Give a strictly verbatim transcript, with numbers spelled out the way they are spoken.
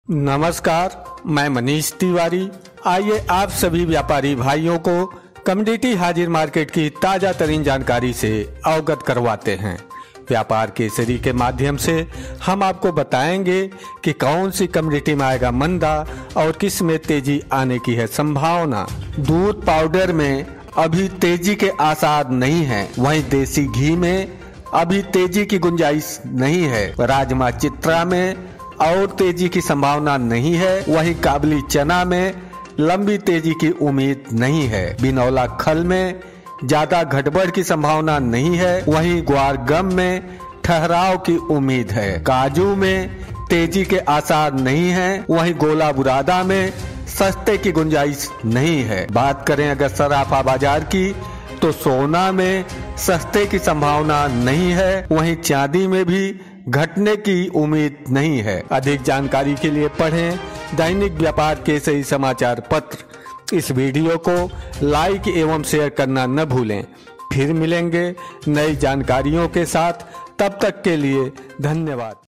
नमस्कार, मैं मनीष तिवारी। आइए आप सभी व्यापारी भाइयों को कमोडिटी हाजिर मार्केट की ताज़ा तरीन जानकारी से अवगत करवाते हैं। व्यापार केसरी के माध्यम से हम आपको बताएंगे कि कौन सी कमोडिटी में आएगा मंदा और किस में तेजी आने की है संभावना। दूध पाउडर में अभी तेजी के आसार नहीं है, वहीं देसी घी में अभी तेजी की गुंजाइश नहीं है। राजमा चित्रा में और तेजी की संभावना नहीं है, वहीं काबली चना में लंबी तेजी की उम्मीद नहीं है। बिनौला खल में ज्यादा घटबढ़ की संभावना नहीं है, वहीं ग्वार गम में ठहराव की उम्मीद है। काजू में तेजी के आसार नहीं है, वहीं गोला बुरादा में सस्ते की गुंजाइश नहीं है। बात करें अगर सराफा बाजार की तो सोना में सस्ते की संभावना नहीं है, वहीं चांदी में भी घटने की उम्मीद नहीं है। अधिक जानकारी के लिए पढ़ें दैनिक व्यापार केसरी समाचार पत्र। इस वीडियो को लाइक एवं शेयर करना न भूलें। फिर मिलेंगे नई जानकारियों के साथ, तब तक के लिए धन्यवाद।